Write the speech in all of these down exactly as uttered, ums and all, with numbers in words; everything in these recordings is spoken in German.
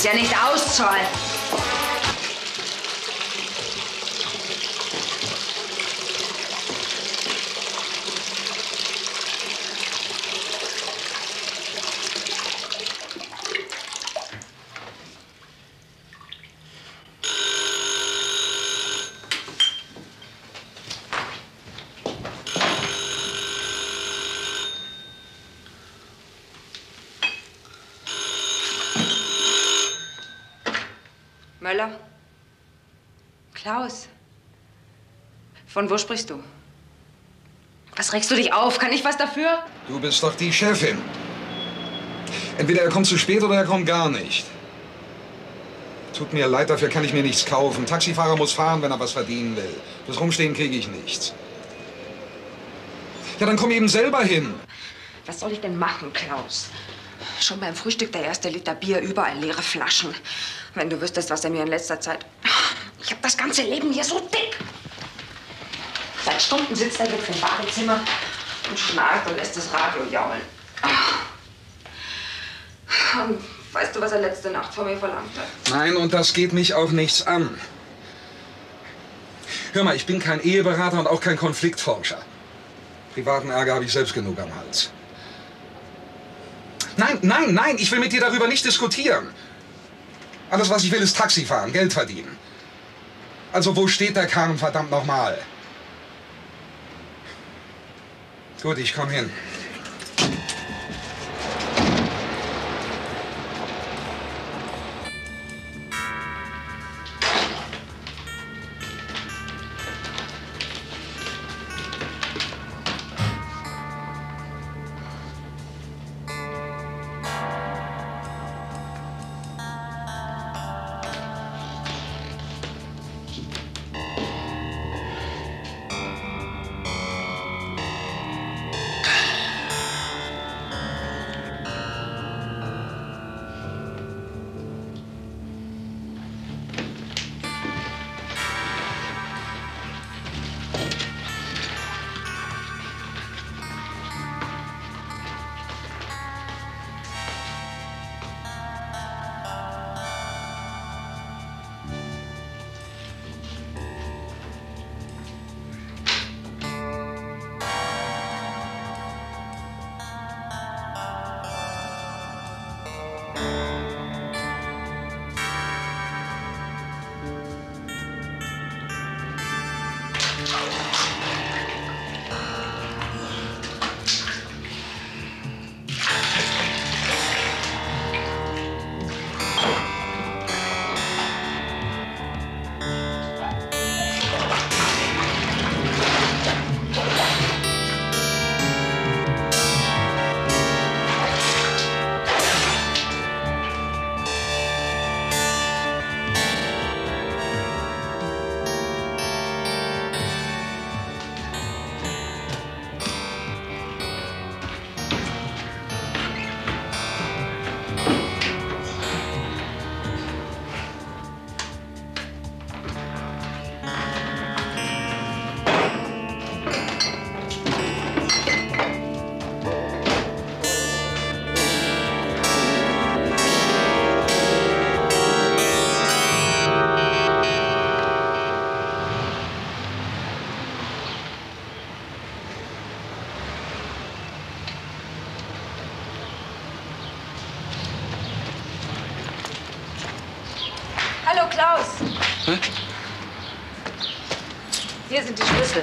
es ja nicht auszahlen. Möller? Klaus? Von wo sprichst du? Was regst du dich auf? Kann ich was dafür? Du bist doch die Chefin. Entweder er kommt zu spät oder er kommt gar nicht. Tut mir leid, dafür kann ich mir nichts kaufen. Taxifahrer muss fahren, wenn er was verdienen will. Fürs Rumstehen kriege ich nichts. Ja, dann komm eben selber hin. Was soll ich denn machen, Klaus? Schon beim Frühstück der erste Liter Bier, überall leere Flaschen. Wenn du wüsstest, was er mir in letzter Zeit... Ich habe das ganze Leben hier so dick. Seit Stunden sitzt er jetzt im Badezimmer und schnarcht und lässt das Radio jaulen. Und weißt du, was er letzte Nacht von mir verlangt hat? Nein, und das geht mich auch nichts an. Hör mal, ich bin kein Eheberater und auch kein Konfliktforscher. Privaten Ärger habe ich selbst genug am Hals. Nein, nein, nein, ich will mit dir darüber nicht diskutieren. Alles, was ich will, ist Taxi fahren, Geld verdienen. Also, wo steht der Kahn, verdammt nochmal? Gut, ich komm hin. Hallo, Klaus. Hä? Hier sind die Schlüssel.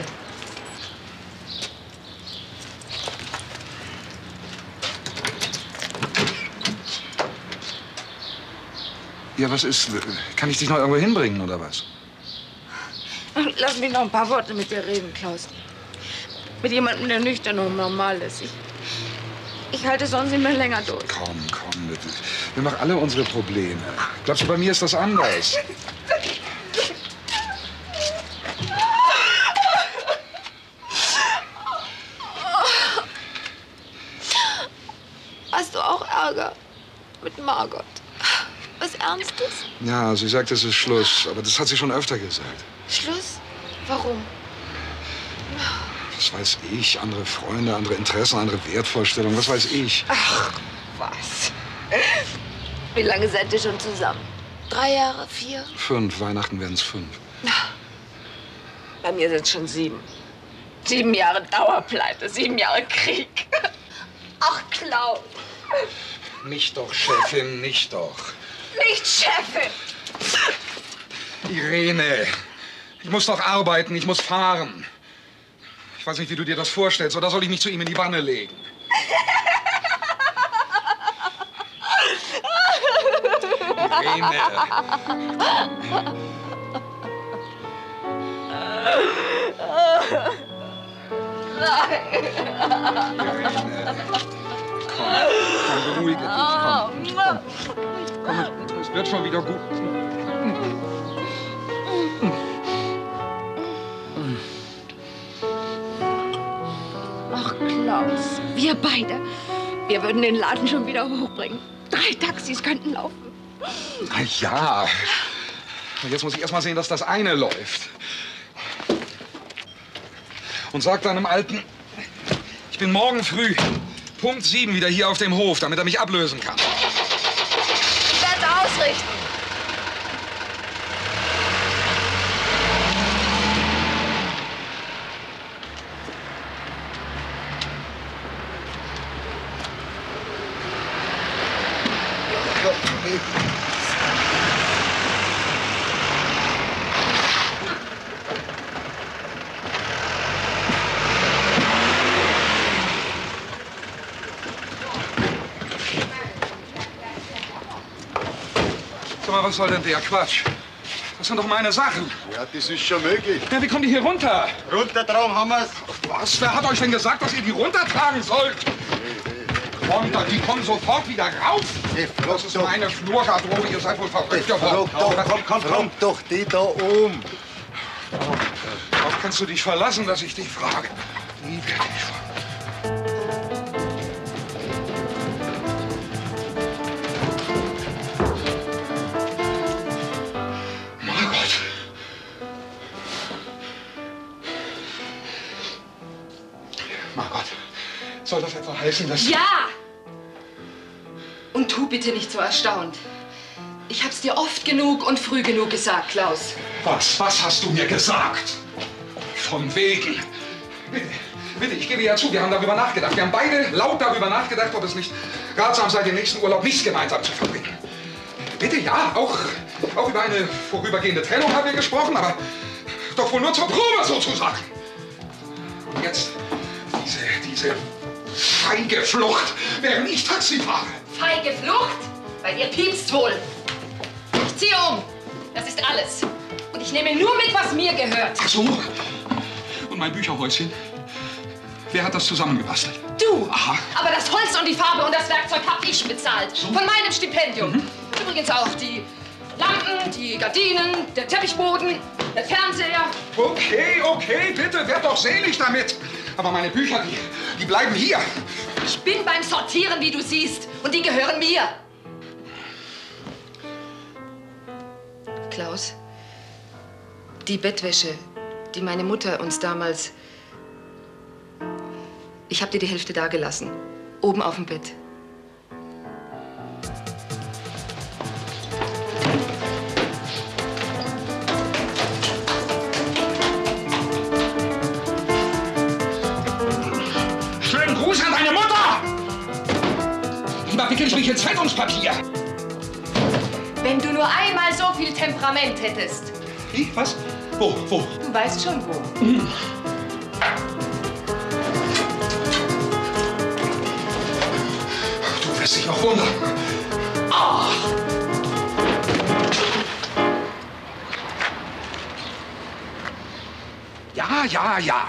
Ja, was ist? Kann ich dich noch irgendwo hinbringen, oder was? Lass mich noch ein paar Worte mit dir reden, Klaus. Mit jemandem, der nüchtern und normal ist. Ich, ich halte sonst nicht mehr länger durch. Komm, komm. Wir machen alle unsere Probleme. Glaubst du, bei mir ist das anders? Hast du auch Ärger mit Margot? Was Ernstes? Ja, sie sagt, es ist Schluss. Aber das hat sie schon öfter gesagt. Schluss? Warum? Was weiß ich? Andere Freunde, andere Interessen, andere Wertvorstellungen. Was weiß ich? Ach, was? Wie lange seid ihr schon zusammen? Drei Jahre, vier? Fünf. Weihnachten werden es fünf. Bei mir sind es schon sieben. Sieben Jahre Dauerpleite, sieben Jahre Krieg. Ach, Klaus. Nicht doch, Chefin, nicht doch. Nicht Chefin. Irene, ich muss doch arbeiten, ich muss fahren. Ich weiß nicht, wie du dir das vorstellst, oder soll ich mich zu ihm in die Wanne legen? Irene. Irene. Komm, komm, beruhige dich, komm. Komm, komm, es wird schon wieder gut. Ach, Klaus, wir beide, wir würden den Laden schon wieder hochbringen. Drei Taxis könnten laufen. Na ja. Jetzt muss ich erst mal sehen, dass das eine läuft. Und sag deinem Alten, ich bin morgen früh, Punkt sieben, wieder hier auf dem Hof, damit er mich ablösen kann. Ich werde es ausrichten. Sag mal, was soll denn der Quatsch? Das sind doch meine Sachen. Ja, das ist schon möglich. Ja, wie kommen die hier runter? Runtertragen haben wir's. Was? Wer hat euch denn gesagt, dass ihr die runtertragen sollt? Runter, die kommen sofort wieder rauf. Hey, Das ist meine Flurgarderobe, ihr seid wohl verrückt Frag geworden. doch, komm, komm, komm doch die da oben. Darauf kannst du dich verlassen, dass ich dich frage. Nie werde ich fragen. Margot. Margot, soll das etwa heißen, dass... Ja! Und tu bitte nicht so erstaunt. Ich hab's dir oft genug und früh genug gesagt, Klaus. Was? Was hast du mir gesagt? Von wegen. Bitte, bitte, ich gebe ja zu, wir haben darüber nachgedacht. Wir haben beide laut darüber nachgedacht, ob es nicht ratsam sei, den nächsten Urlaub nicht gemeinsam zu verbringen. Bitte, ja, auch, auch über eine vorübergehende Trennung haben wir gesprochen, aber doch wohl nur zur Probe sozusagen. Und jetzt diese, diese feige Flucht, während ich Taxi fahre. Feige Flucht? Bei dir piepst wohl. Ich ziehe um. Das ist alles. Und ich nehme nur mit, was mir gehört. Ach so. Und mein Bücherhäuschen? Wer hat das zusammengebastelt? Du. Aha. Aber das Holz und die Farbe und das Werkzeug hab ich bezahlt. Von meinem Stipendium. Mhm. Übrigens auch die Lampen, die Gardinen, der Teppichboden, der Fernseher. Okay, okay, bitte, werd doch selig damit. Aber meine Bücher, die, die bleiben hier. Ich bin beim Sortieren, wie du siehst. Und die gehören mir. Klaus, die Bettwäsche, die meine Mutter uns damals... Ich hab dir die Hälfte dagelassen. Oben auf dem Bett. Schönen Gruß an deine Mutter! Lieber wickel ich mich in Zeitungspapier. Wenn du nur einmal so viel Temperament hättest. Wie? Was? Wo? Wo? Du weißt schon wo. Hm. Du wirst dich noch wundern. Ah. Ja, ja, ja.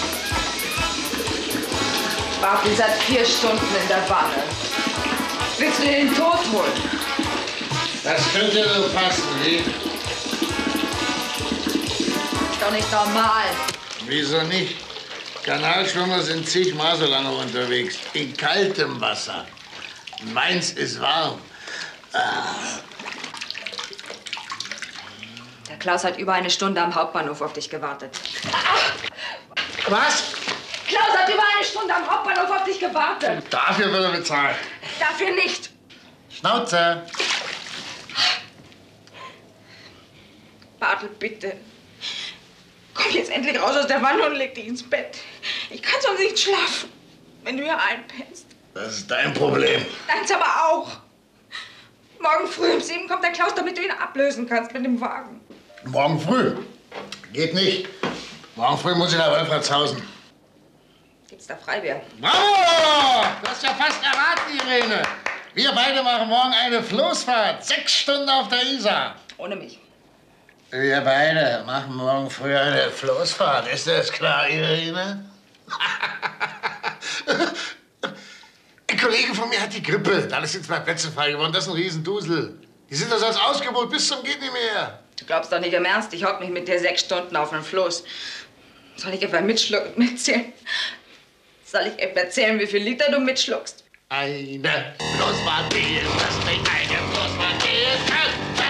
Ich bin seit vier Stunden in der Wanne. Willst willst du den Tod holen? Das könnte so passen, wie? Ist doch nicht normal. Wieso nicht? Kanalschwimmer sind zigmal so lange unterwegs. In kaltem Wasser. Meins ist warm. Ah. Der Klaus hat über eine Stunde am Hauptbahnhof auf dich gewartet. Was? Klaus hat über eine Stunde am Hauptbahnhof auf dich gewartet. Dafür wird er bezahlt. Dafür nicht. Schnauze. Bartel, bitte. Komm jetzt endlich raus aus der Wanne und leg dich ins Bett. Ich kann sonst nicht schlafen, wenn du hier einpennst. Das ist dein Problem. Deins aber auch. Morgen früh um sieben kommt der Klaus, damit du ihn ablösen kannst mit dem Wagen. Morgen früh? Geht nicht. Morgen früh muss ich nach Wolfratshausen. Gibt's da Freibier? Bravo! Du hast ja fast erraten, Irene. Wir beide machen morgen eine Floßfahrt. Sechs Stunden auf der Isar. Ohne mich. Wir beide machen morgen früh eine Floßfahrt. Ist das klar, Irene? Ein Kollege von mir hat die Grippe. Da ist jetzt zwei Plätze frei geworden. Das ist ein Riesendusel. Die sind das als Ausgebot bis zum geht nicht mehr. Du glaubst doch nicht im Ernst, ich hock mich mit dir sechs Stunden auf einem Floß. Soll ich etwa mitschlucken, mitzählen? Soll ich etwa erzählen, wie viel Liter du mitschluckst? Eine Floßfahrt, die ist das nicht. Eine Floßfahrt, die ist das.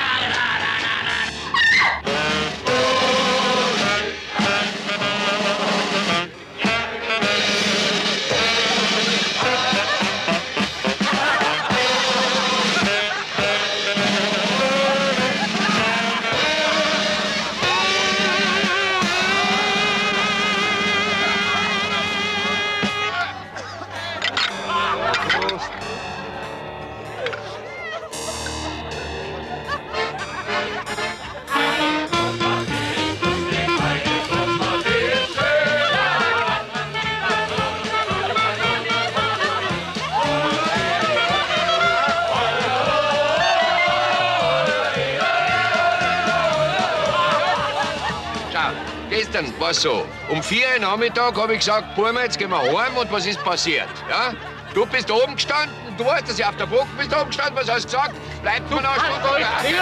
Gestern war es so. Um vier Uhr Nachmittag habe ich gesagt, Burma, jetzt gehen wir heim. Und was ist passiert? Ja? Du bist oben gestanden, du hast dass ich auf der Brücke bist oben gestanden. Was hast du gesagt? Bleibt mir noch Stunde.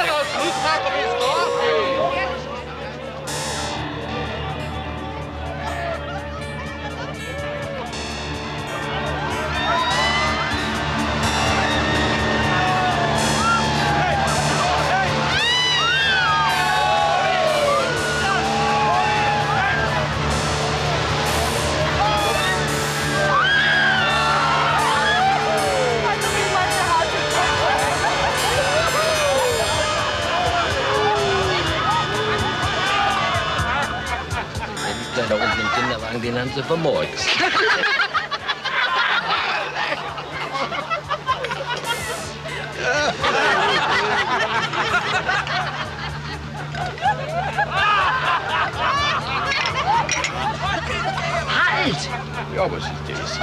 Da unten im Kinderwagen, den haben sie vermurkst. Halt! Ja, was ist das?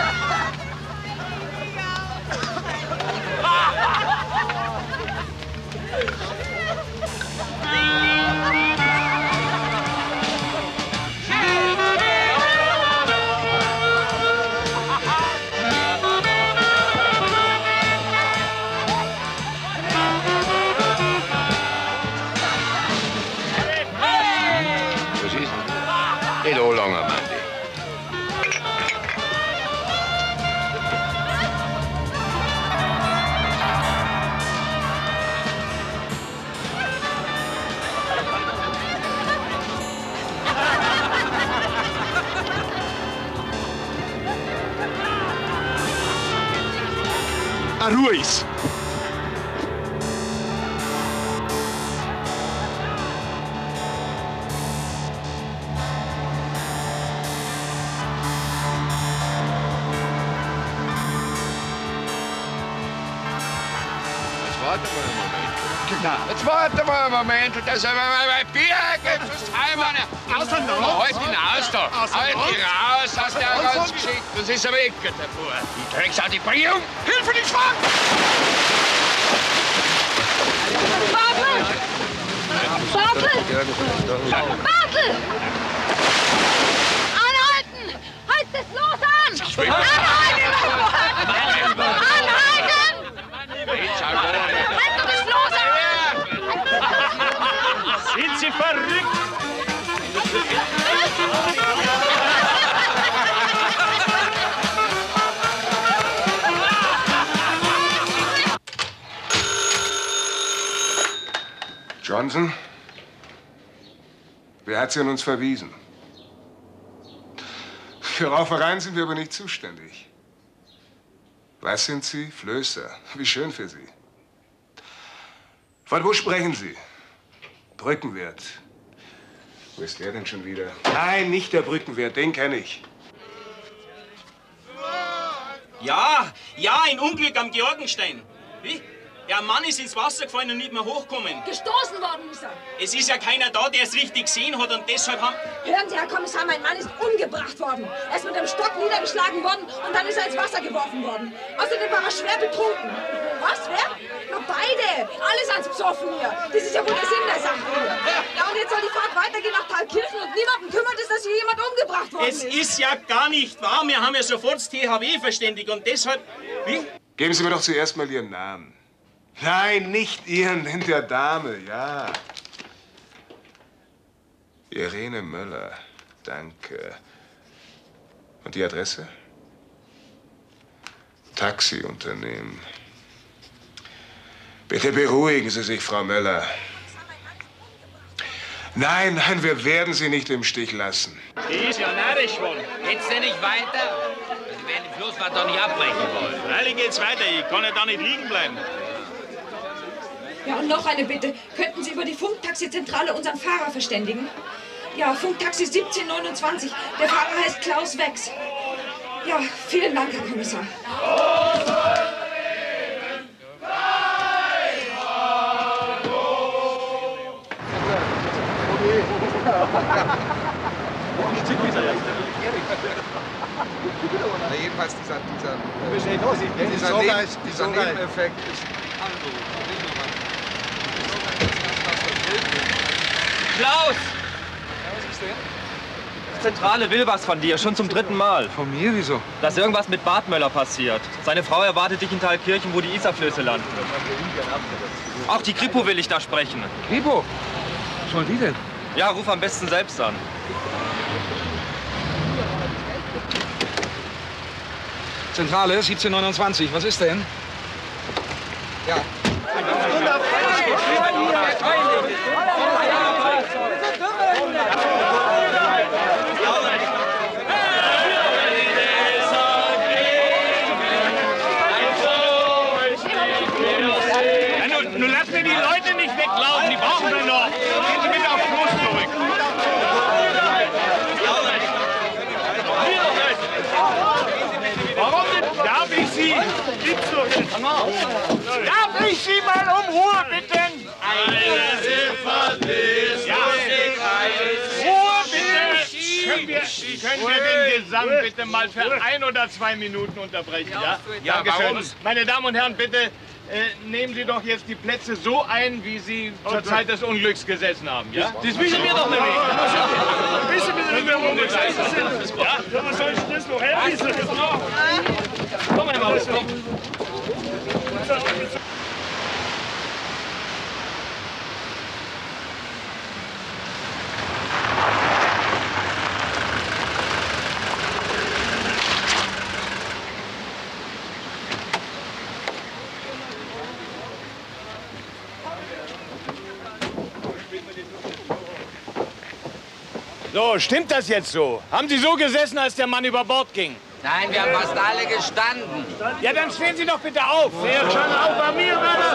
Nicht anlangen, Mandy. Ruiz. Warte mal einen Moment. Jetzt warte mal einen Moment. Das ist mein Bier. Jetzt einmal. Auseinander. Halt ihn aus da. Halt ihn raus aus der ganzen Geschichte. Das ist aber weg, der Bub. Die Drecks an die Bringung. Hilfe, die Schwank! Bartel! Bartel! Bartel! Anhalten! Halt das los an! Anhalten! Anhalten! Sind Sie verrückt? Johnson? Wer hat sie an uns verwiesen? Für Raufereien sind wir aber nicht zuständig. Was sind Sie? Flößer. Wie schön für Sie. Von wo sprechen Sie? Brückenwirt. Wo ist der denn schon wieder? Nein, nicht der Brückenwirt, den kenne ich. Ja, ja, ein Unglück am Georgenstein. Wie? Der Mann ist ins Wasser gefallen und nicht mehr hochgekommen. Gestoßen worden ist er. Es ist ja keiner da, der es richtig gesehen hat und deshalb haben... Hören Sie, Herr Kommissar, mein Mann ist umgebracht worden. Er ist mit dem Stock niedergeschlagen worden und dann ist er ins Wasser geworfen worden. Außerdem war er schwer betrunken. Was, wer? Na, beide. Alles ans Psoffen hier. Das ist ja wohl der Sinn der Sache. Ja, und jetzt soll die Fahrt weitergehen nach Thalkirchen und niemanden kümmert es, dass hier jemand umgebracht worden es ist. Es ist ja gar nicht wahr. Wir haben ja sofort das T H W verständigt und deshalb... Wie? Geben Sie mir doch zuerst mal Ihren Namen. Nein, nicht Ihren, den der Dame, ja. Irene Möller, danke. Und die Adresse? Taxiunternehmen. Bitte beruhigen Sie sich, Frau Möller. Nein, nein, wir werden Sie nicht im Stich lassen. Die ist ja narrisch geworden. Geht's denn nicht weiter? Sie werden die Floßfahrt doch nicht abbrechen wollen. Freilich geht's weiter. Ich kann ja da nicht liegen bleiben. Ja, und noch eine Bitte. Könnten Sie über die Funktaxizentrale unseren Fahrer verständigen? Ja, Funktaxi siebzehn neunundzwanzig. Der Fahrer heißt Klaus Wex. Ja, vielen Dank, Herr Kommissar. Na, jedenfalls dieser, dieser, Die dieser, Sorge Neben, ist- die dieser Sorge- Nebeneffekt ist Klaus! Zentrale will was von dir, schon zum dritten Mal. Von mir? Wieso? Da ist irgendwas mit Bartmöller passiert. Seine Frau erwartet dich in Thalkirchen, wo die Isarflöße landen. Auch die Kripo will ich da sprechen. Kripo? Was soll die denn? Ja, ruf am besten selbst an. Zentrale siebzehn neunundzwanzig. Was ist denn? Ja. Ja, nun, nun lass mir die Leute nicht weglaufen, die brauchen wir noch. Gehen Sie bitte aufs Floß zurück. Warum denn? Darf ich Sie? Gibt's doch jetzt. Darf ich Sie mal um Ruhe bitten? Eine Ziffer ist ja. Ruhe bitte! Können wir, können wir den Gesang bitte mal für ein oder zwei Minuten unterbrechen, ja? Ja, Dankeschön. warum? Meine Damen und Herren, bitte äh, nehmen Sie doch jetzt die Plätze so ein, wie Sie zur Zeit des Unglücks gesessen haben, ja? Das wissen wir doch nicht. Wissen wir nicht, warum wir gesessen sind. Ja? Was soll ich das noch herwiesen? Komm mal mal. So, stimmt das jetzt so? Haben Sie so gesessen, als der Mann über Bord ging? Nein, wir haben fast alle gestanden. Ja, dann stehen Sie doch bitte auf. Wer schon auf bei mir,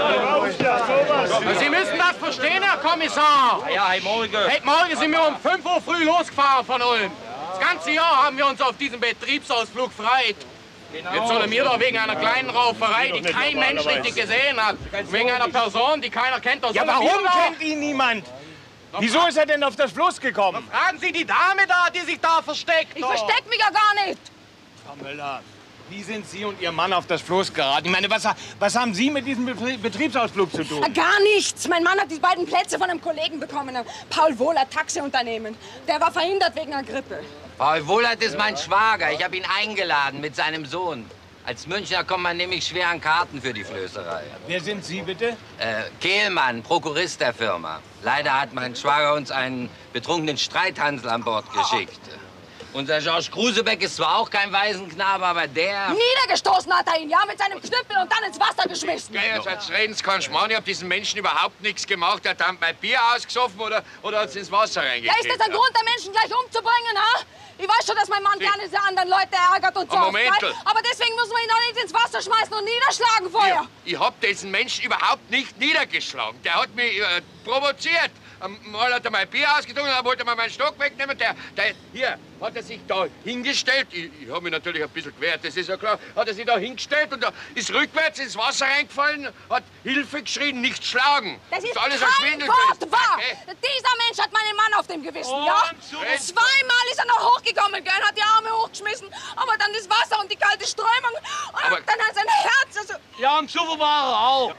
Sie müssen das verstehen, Herr Kommissar. Ja, hey, morgen. Heute Morgen sind wir um fünf Uhr früh losgefahren von Ulm. Das ganze Jahr haben wir uns auf diesen Betriebsausflug gefreut. Jetzt sollen wir doch wegen einer kleinen Rauferei, die kein Mensch richtig gesehen hat, wegen einer Person, die keiner kennt, doch Ja, warum kennt ihn niemand? Wieso ist er denn auf das Floß gekommen? Fragen Sie die Dame da, die sich da versteckt. Ich versteck mich ja gar nicht. Frau Möller, wie sind Sie und Ihr Mann auf das Floß geraten? Ich meine, was, was haben Sie mit diesem Betrie- Betriebsausflug zu tun? Gar nichts. Mein Mann hat die beiden Plätze von einem Kollegen bekommen, einem Paul Wohlert, Taxiunternehmen. Der war verhindert wegen einer Grippe. Paul Wohlert ist mein Schwager. Ich habe ihn eingeladen mit seinem Sohn. Als Münchner kommt man nämlich schwer an Karten für die Flößerei. Wer sind Sie, bitte? Äh, Kehlmann, Prokurist der Firma. Leider hat mein Schwager uns einen betrunkenen Streithansel an Bord geschickt. Unser Georges Grusebeck ist zwar auch kein Waisenknabe, aber der... Niedergestoßen hat er ihn, ja, mit seinem Knüppel und dann ins Wasser geschmissen. Ja, jetzt hat's reden, kein Schmarrn. Ich hab diesen Menschen überhaupt nichts gemacht. Er hat dann mein Bier ausgesoffen oder, oder hat's ins Wasser Ja, reingekippt. ist das ein Grund, der Menschen gleich umzubringen, ha? Ich weiß schon, dass mein Mann gerne diese anderen Leute ärgert und so. Aber Moment. aufreißt, aber deswegen müssen wir ihn doch nicht ins Wasser schmeißen und niederschlagen vorher. Ich, ich hab diesen Menschen überhaupt nicht niedergeschlagen. Der hat mich äh, provoziert. Mal hat er mein Bier ausgetrunken, dann wollte er mir meinen Stock wegnehmen. Der, der, hier hat er sich da hingestellt. Ich, ich habe mich natürlich ein bisschen gewehrt, das ist ja klar. Hat er sich da hingestellt und da ist rückwärts ins Wasser reingefallen, hat Hilfe geschrien, nicht schlagen. Das ist alles kein ein Schwindel. Wort wahr. Okay. Dieser Mensch hat meinen Mann auf dem Gewissen, Oh, ja? so. Zweimal ist er noch hochgekommen, gell, hat die Arme hochgeschmissen, aber dann das Wasser und die kalte Strömung und Aber- dann hat sein Herz, also... Ja, und so war er auch.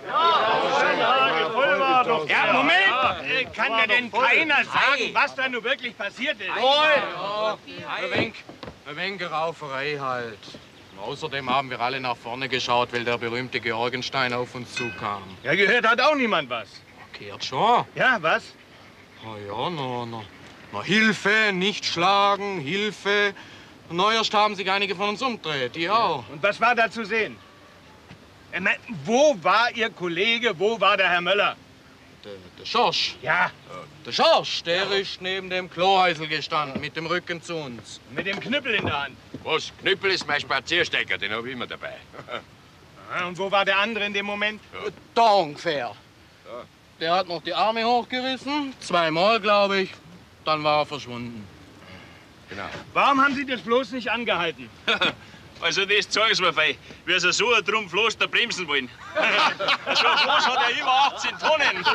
Ja, voll war doch. Ja, Moment. Äh, Kann mir denn keiner sagen, was da nun wirklich passiert ist? Ja, ein wenig, ein wenig Rauferei halt. Und außerdem haben wir alle nach vorne geschaut, weil der berühmte Georgenstein auf uns zukam. Ja, gehört hat auch niemand was. Gehört schon. Ja, was? Na ja, na, na, na, Hilfe, nicht schlagen, Hilfe. Na, erst haben sich einige von uns umgedreht, die auch. Und was war da zu sehen? Ich mein, wo war Ihr Kollege, wo war der Herr Möller? Der, der Schorsch. Ja. Der Schorsch, der ist neben dem Klohäusel gestanden, mit dem Rücken zu uns. Mit dem Knüppel in der Hand. Was? Knüppel ist mein Spazierstecker, den habe ich immer dabei. Ah, und wo war der andere in dem Moment? Da ungefähr. Der hat noch die Arme hochgerissen, zweimal, glaube ich. Dann war er verschwunden. Genau. Warum haben Sie das bloß nicht angehalten? Also das zeigen Sie mir fein, wie Sie so ein drum Floß da bremsen wollen. So ein Floß hat ja über achtzehn Tonnen.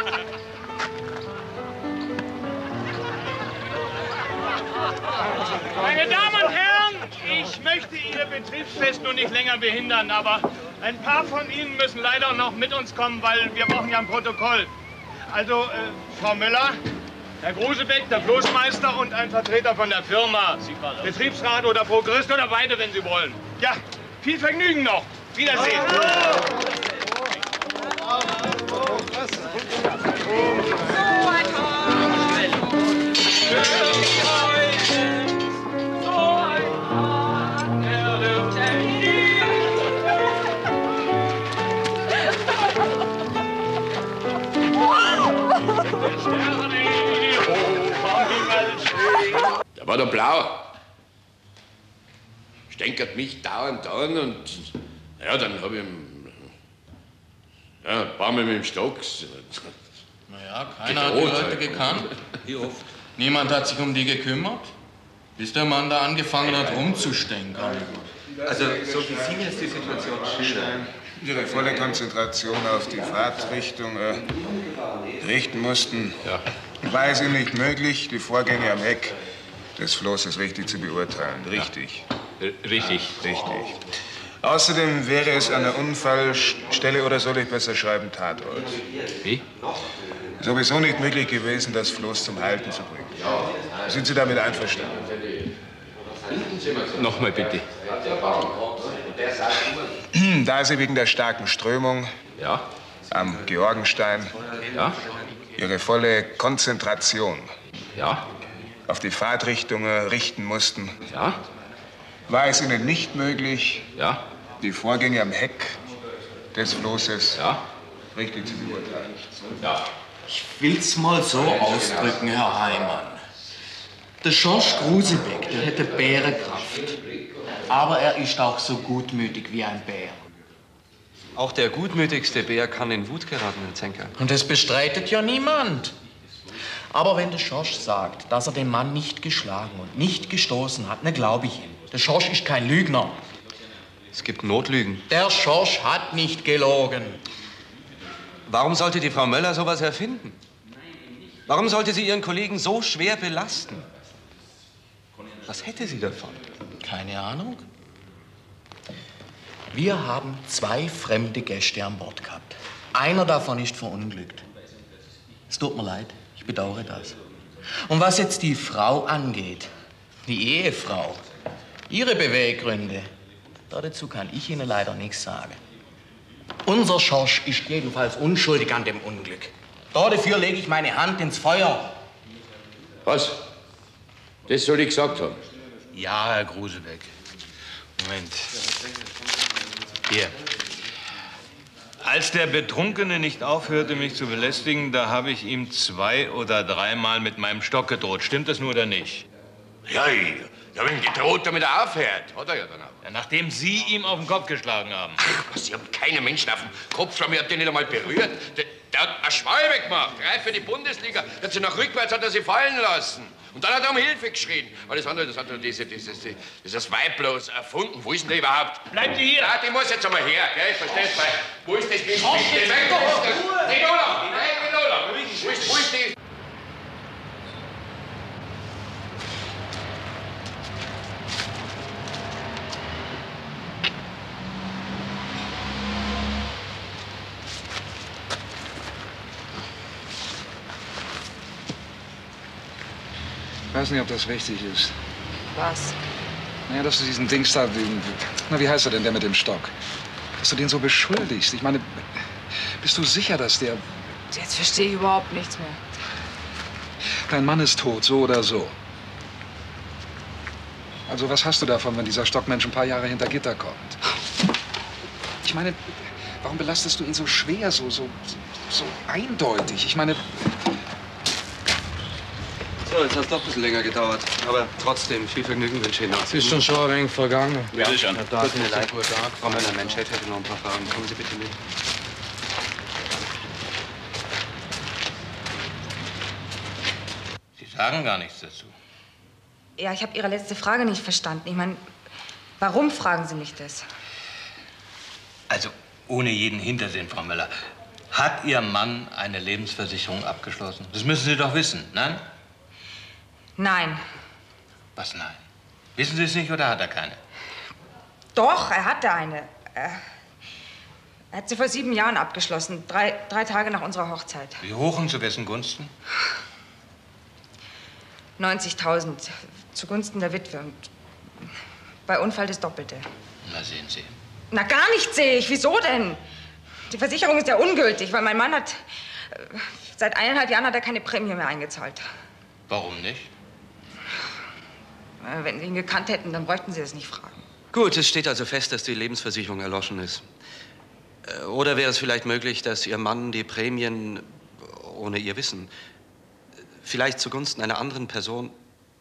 Meine Damen und Herren, ich möchte Ihr Betriebsfest nur nicht länger behindern, aber ein paar von Ihnen müssen leider noch mit uns kommen, weil wir brauchen ja ein Protokoll. Also, äh, Frau Müller, Herr Grusebeck, der Floßmeister und ein Vertreter von der Firma. Betriebsrat oder Prokurist oder beide, wenn Sie wollen. Ja, viel Vergnügen noch. Wiedersehen. Der war da blau. Stänkert mich dauernd an und ja, dann habe ich ihn ja, ein paar Mal mit dem Stock. Naja, keiner hat die Leute gekannt. Wie oft? Niemand hat sich um die gekümmert, bis der Mann da angefangen hat rumzustänkern. Also, so wie Sie mir jetzt die Situation schildern. Ihre volle Konzentration auf die Fahrtrichtung äh, richten mussten, ja. War es Ihnen nicht möglich, die Vorgänge am Heck des Flosses richtig zu beurteilen. Richtig. Ja. Richtig. Richtig. Außerdem wäre es an der Unfallstelle, oder soll ich besser schreiben, Tatort? Wie? Sowieso nicht möglich gewesen, das Floß zum Halten zu bringen. Sind Sie damit einverstanden? Nochmal bitte. Da Sie wegen der starken Strömung ja. am Georgenstein ja. Ihre volle Konzentration ja. auf die Fahrtrichtungen richten mussten, ja. war es Ihnen nicht möglich, ja. die Vorgänge am Heck des Flosses ja. richtig zu beurteilen. Ja. Ich will's mal so ausdrücken, Herr Heimann. Der Schorsch Grusebeck, der hätte Bärenkraft. Aber er ist auch so gutmütig wie ein Bär. Auch der gutmütigste Bär kann in Wut geraten, Herr Zenker. Und das bestreitet ja niemand. Aber wenn der Schorsch sagt, dass er den Mann nicht geschlagen und nicht gestoßen hat, dann glaube ich ihm. Der Schorsch ist kein Lügner. Es gibt Notlügen. Der Schorsch hat nicht gelogen. Warum sollte die Frau Möller sowas erfinden? Warum sollte sie ihren Kollegen so schwer belasten? Was hätte sie davon? Keine Ahnung. Wir haben zwei fremde Gäste an Bord gehabt. Einer davon ist verunglückt. Es tut mir leid, ich bedauere das. Und was jetzt die Frau angeht, die Ehefrau, ihre Beweggründe, Dazu kann ich Ihnen leider nichts sagen. Unser Schorsch ist jedenfalls unschuldig an dem Unglück. Dafür lege ich meine Hand ins Feuer. Was? Das soll ich gesagt haben. Ja, Herr Grusebeck. Moment. Hier. Als der Betrunkene nicht aufhörte, mich zu belästigen, da habe ich ihm zwei oder dreimal mit meinem Stock gedroht. Stimmt das nur oder nicht? Ja, ich habe ihm gedroht, damit er aufhört. Hat er ja dann auch. Ja, nachdem Sie ihm auf den Kopf geschlagen haben. Ach, was, Sie haben keine Menschen auf den Kopf geschlagen. Ich hab den nicht einmal berührt. Der, der hat eine Schwalbe gemacht. Reif für die Bundesliga. Der hat sie nach rückwärts hat er sie fallen lassen. Und dann hat er um Hilfe geschrien. Aber das andere, das hat nur diese, dieses, dieses Weib bloß erfunden. Wo ist denn der überhaupt? Bleibt die hier? Ja, die muss jetzt einmal her, gell? Verstehst du? Wo ist das Kind? Die weg, wo ist das? Die Lola! Die weg, die Lola! Wo ist, wo ist die? Ich weiß nicht, ob das richtig ist. Was? Naja, dass du diesen Dings da, den, na, wie heißt er denn, der mit dem Stock? Dass du den so beschuldigst. Ich meine, bist du sicher, dass der... Jetzt verstehe ich überhaupt nichts mehr. Dein Mann ist tot, so oder so. Also was hast du davon, wenn dieser Stockmensch ein paar Jahre hinter Gitter kommt? Ich meine, warum belastest du ihn so schwer, so, so, so eindeutig? Ich meine... So, jetzt hat es doch ein bisschen länger gedauert. Aber trotzdem, viel Vergnügen wünsche ich Ihnen noch. Es ist schon schon ein wenig vergangen. Ja, Bitte schön. Da tut mir leid. Frau Möller, mein Chef hätte noch ein paar Fragen. Kommen Sie bitte mit. Sie sagen gar nichts dazu. Ja, ich habe Ihre letzte Frage nicht verstanden. Ich meine, warum fragen Sie mich das? Also, ohne jeden Hintersinn, Frau Möller. Hat Ihr Mann eine Lebensversicherung abgeschlossen? Das müssen Sie doch wissen, nein? Nein. Was nein? Wissen Sie es nicht oder hat er keine? Doch, er hatte eine. Er, er hat sie vor sieben Jahren abgeschlossen. Drei, drei Tage nach unserer Hochzeit. Wie hoch und zu wessen Gunsten? neunzigtausend zugunsten der Witwe. Und bei Unfall das Doppelte. Na, sehen Sie. Na, gar nicht sehe ich. Wieso denn? Die Versicherung ist ja ungültig, weil mein Mann hat... äh, Seit eineinhalb Jahren hat er keine Prämie mehr eingezahlt. Warum nicht? Äh, Wenn Sie ihn gekannt hätten, dann bräuchten Sie das nicht fragen. Gut, es steht also fest, dass die Lebensversicherung erloschen ist. Äh, Oder wäre es vielleicht möglich, dass Ihr Mann die Prämien ohne Ihr Wissen, vielleicht zugunsten einer anderen Person...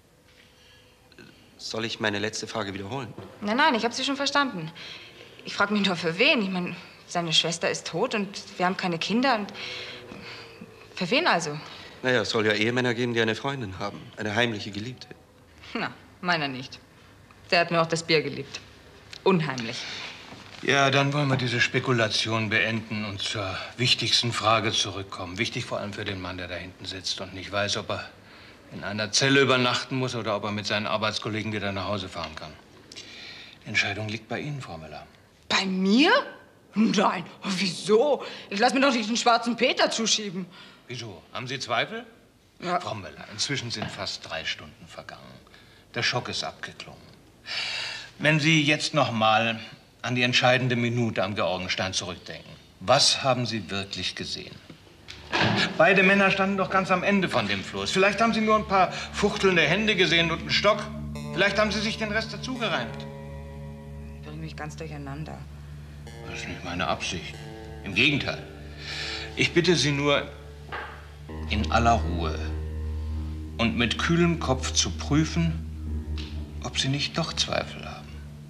Soll ich meine letzte Frage wiederholen? Nein, nein, ich habe Sie schon verstanden. Ich frage mich nur, für wen? Ich meine, seine Schwester ist tot und wir haben keine Kinder. Und für wen also? Naja, es soll ja Ehemänner geben, die eine Freundin haben. Eine heimliche Geliebte. Na, meiner nicht. Der hat mir auch das Bier geliebt. Unheimlich. Ja, dann wollen wir diese Spekulation beenden und zur wichtigsten Frage zurückkommen. Wichtig vor allem für den Mann, der da hinten sitzt und nicht weiß, ob er in einer Zelle übernachten muss oder ob er mit seinen Arbeitskollegen wieder nach Hause fahren kann. Die Entscheidung liegt bei Ihnen, Frau Müller. Bei mir? Nein. Wieso? Ich lasse mir doch nicht den schwarzen Peter zuschieben. Wieso? Haben Sie Zweifel? Ja. Frau Müller, inzwischen sind fast drei Stunden vergangen. Der Schock ist abgeklungen. Wenn Sie jetzt noch mal an die entscheidende Minute am Georgenstein zurückdenken, was haben Sie wirklich gesehen? Beide Männer standen doch ganz am Ende von dem Floß. Vielleicht haben Sie nur ein paar fuchtelnde Hände gesehen und einen Stock. Vielleicht haben Sie sich den Rest dazugereimt. Ich bringe mich ganz durcheinander. Das ist nicht meine Absicht. Im Gegenteil. Ich bitte Sie nur, in aller Ruhe und mit kühlem Kopf zu prüfen, ob Sie nicht doch Zweifel haben.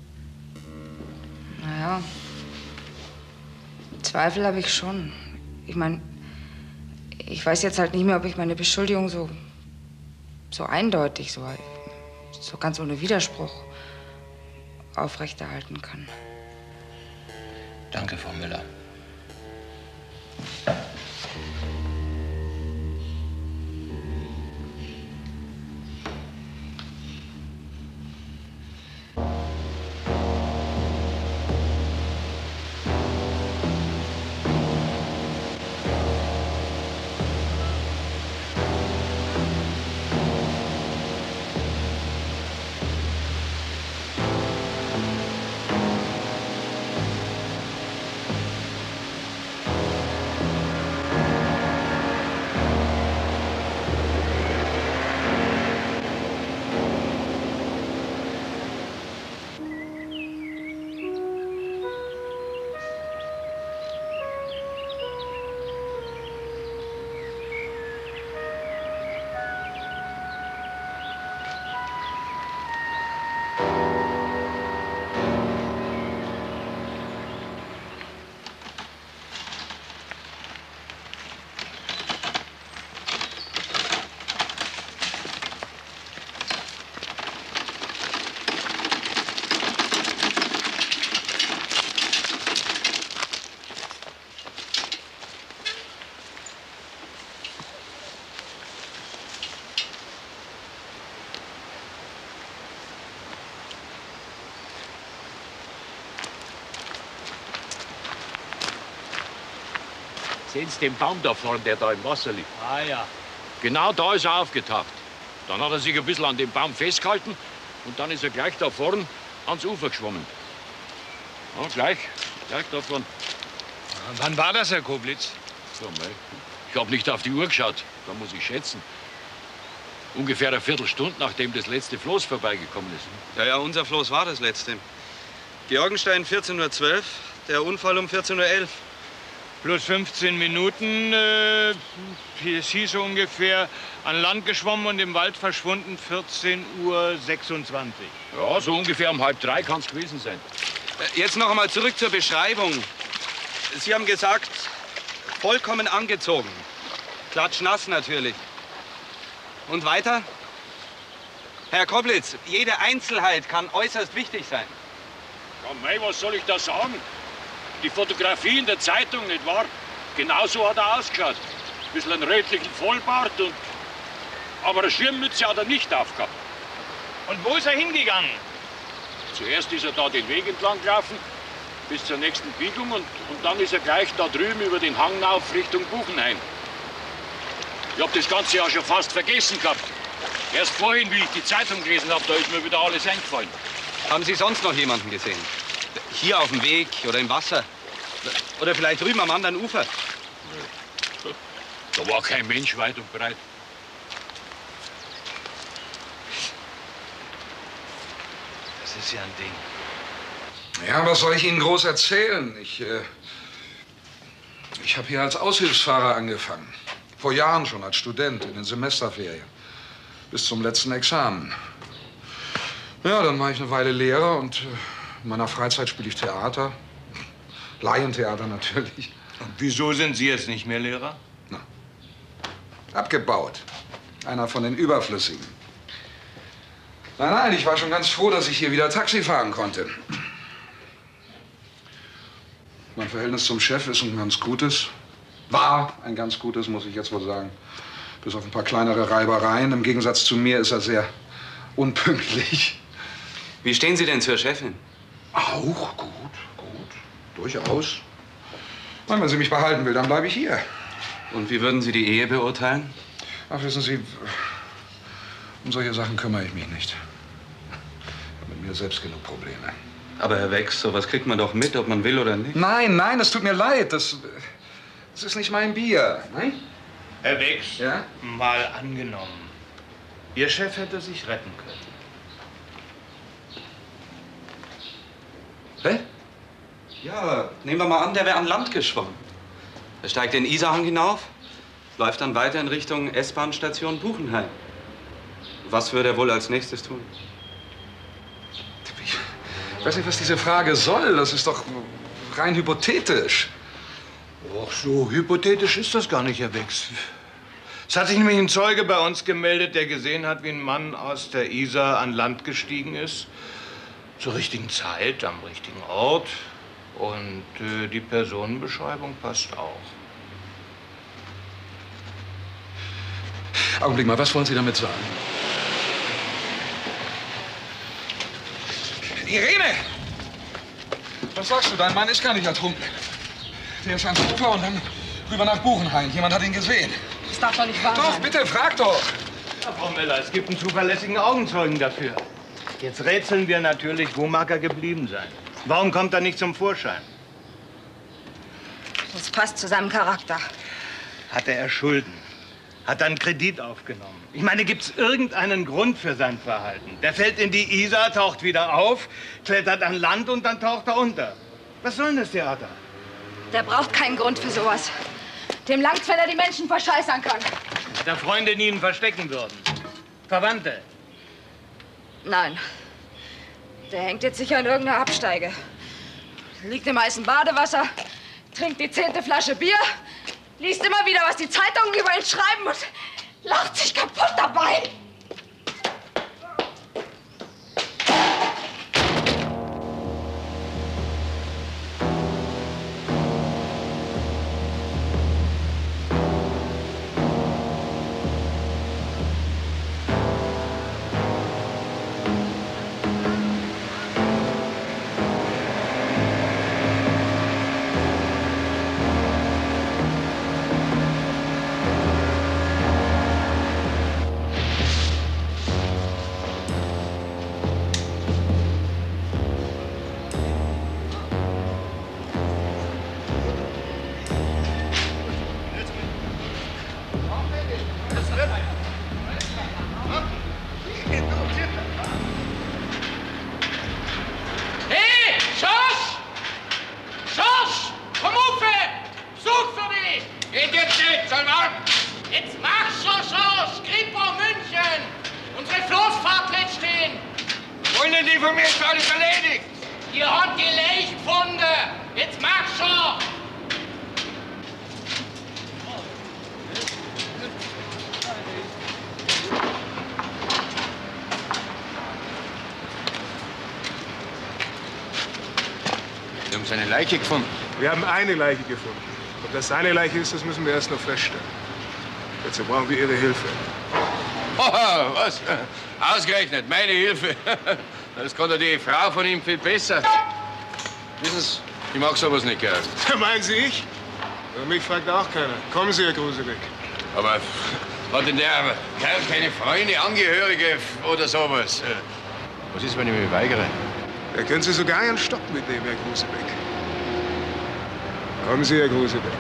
Naja, Zweifel habe ich schon. Ich meine, ich weiß jetzt halt nicht mehr, ob ich meine Beschuldigung so, so eindeutig, so, so ganz ohne Widerspruch aufrechterhalten kann. Danke, Frau Müller. Sehen Sie den Baum da vorne, der da im Wasser liegt? Ah ja. Genau da ist er aufgetaucht. Dann hat er sich ein bisschen an dem Baum festgehalten und dann ist er gleich da vorne ans Ufer geschwommen. Ja, gleich, gleich da vorne. Wann war das, Herr Koblitz? Ja, mei. Ich habe nicht auf die Uhr geschaut, da muss ich schätzen. Ungefähr eine Viertelstunde, nachdem das letzte Floß vorbeigekommen ist. Ja, ja, unser Floß war das letzte. Georgenstein vierzehn Uhr zwölf, der Unfall um vierzehn Uhr elf. Plus fünfzehn Minuten, äh, es hieß so ungefähr, an Land geschwommen und im Wald verschwunden, vierzehn Uhr sechsundzwanzig. Ja, so ungefähr um halb drei kann es gewesen sein. Jetzt noch einmal zurück zur Beschreibung. Sie haben gesagt, vollkommen angezogen. Klatschnass natürlich. Und weiter? Herr Koblitz, jede Einzelheit kann äußerst wichtig sein. Ja, mei, was soll ich da sagen? Die Fotografie in der Zeitung, nicht wahr? Genau so hat er ausgeschaut. Ein bisschen einen rötlichen Vollbart und... Aber eine Schirmmütze hat er nicht aufgehabt. Und wo ist er hingegangen? Zuerst ist er da den Weg entlang gelaufen, bis zur nächsten Biegung und, und dann ist er gleich da drüben über den Hang auf Richtung Buchenhain. Ich hab das Ganze ja schon fast vergessen gehabt. Erst vorhin, wie ich die Zeitung gelesen habe, da ist mir wieder alles eingefallen. Haben Sie sonst noch jemanden gesehen? Hier auf dem Weg oder im Wasser? Oder vielleicht drüben am anderen Ufer? Da war kein Mensch weit und breit. Das ist ja ein Ding. Ja, was soll ich Ihnen groß erzählen? Ich, äh, ich habe hier als Aushilfsfahrer angefangen. Vor Jahren schon, als Student, in den Semesterferien. Bis zum letzten Examen. Ja, dann war ich eine Weile Lehrer und äh, in meiner Freizeit spiele ich Theater. Laientheater natürlich. Und wieso sind Sie jetzt nicht mehr Lehrer? Na, abgebaut. Einer von den Überflüssigen. Nein, nein, ich war schon ganz froh, dass ich hier wieder Taxi fahren konnte. Mein Verhältnis zum Chef ist ein ganz gutes. War ein ganz gutes, muss ich jetzt wohl sagen. Bis auf ein paar kleinere Reibereien. Im Gegensatz zu mir ist er sehr unpünktlich. Wie stehen Sie denn zur Chefin? Auch gut, gut. Durchaus. Nein, wenn sie mich behalten will, dann bleibe ich hier. Und wie würden Sie die Ehe beurteilen? Ach, wissen Sie, um solche Sachen kümmere ich mich nicht. Ich habe mit mir selbst genug Probleme. Aber Herr Wex, sowas kriegt man doch mit, ob man will oder nicht. Nein, nein, das tut mir leid. Das, das ist nicht mein Bier. Nein? Herr Wex, ja? Mal angenommen, Ihr Chef hätte sich retten können. Hä? Ja, nehmen wir mal an, der wäre an Land geschwommen. Er steigt den Isarhang hinauf, läuft dann weiter in Richtung S-Bahn-Station Buchenhain. Was würde er wohl als nächstes tun? Ich weiß nicht, was diese Frage soll. Das ist doch rein hypothetisch. Ach, so hypothetisch ist das gar nicht, Herr Wex. Es hat sich nämlich ein Zeuge bei uns gemeldet, der gesehen hat, wie ein Mann aus der Isar an Land gestiegen ist. Zur richtigen Zeit, am richtigen Ort. Und äh, die Personenbeschreibung passt auch. Augenblick mal, was wollen Sie damit sagen? Irene! Was sagst du? Dein Mann ist gar nicht ertrunken. Der ist ans Ufer und dann rüber nach Buchenhain. Jemand hat ihn gesehen. Das darf doch nicht wahr sein. Doch, bitte, frag doch. Ja, Frau Müller, es gibt einen zuverlässigen Augenzeugen dafür. Jetzt rätseln wir natürlich, wo mag er geblieben sein? Warum kommt er nicht zum Vorschein? Das passt zu seinem Charakter. Hatte er Schulden? Hat er einen Kredit aufgenommen? Ich meine, gibt es irgendeinen Grund für sein Verhalten? Der fällt in die Isar, taucht wieder auf, klettert an Land und dann taucht er unter. Was soll denn das Theater? Der braucht keinen Grund für sowas. Dem langt's, wenn er die Menschen verscheißern kann. Hat er Freunde, die ihn verstecken würden? Verwandte? Nein. Der hängt jetzt sicher in irgendeiner Absteige. Liegt im heißen Badewasser, trinkt die zehnte Flasche Bier, liest immer wieder, was die Zeitungen über ihn schreiben und lacht sich kaputt dabei. Hey, Schorsch! Schorsch! Komm auf! Such für dich! Geht jetzt nicht, soll mal! Jetzt mach schon, Schorsch! Kripo München! Unsere Floßfahrt lässt stehen! Wollen denn die von mir ist alles erledigt? Ihr habt die Leiche gefunden! Jetzt mach schon! Wir haben seine Leiche gefunden. Wir haben eine Leiche gefunden. Ob das seine Leiche ist, das müssen wir erst noch feststellen. Dazu brauchen wir Ihre Hilfe. Oh, was? Ausgerechnet, meine Hilfe. Das kann doch die Frau von ihm viel besser. Wissen Sie, ich mag sowas nicht gern. Meinen Sie ich? Ja, mich fragt auch keiner. Kommen Sie, Herr Grusebeck. Aber hat denn der Kerl keine Freunde, Angehörige oder sowas? Was ist, wenn ich mich weigere? Da können Sie sogar einen Stock mitnehmen, Herr Grusebeck. Kommen Sie, Herr Grusebeck.